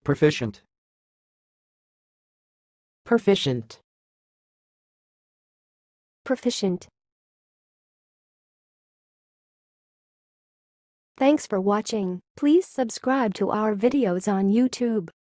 Perficient. Perficient. Perficient. Thanks for watching. Please subscribe to our videos on YouTube.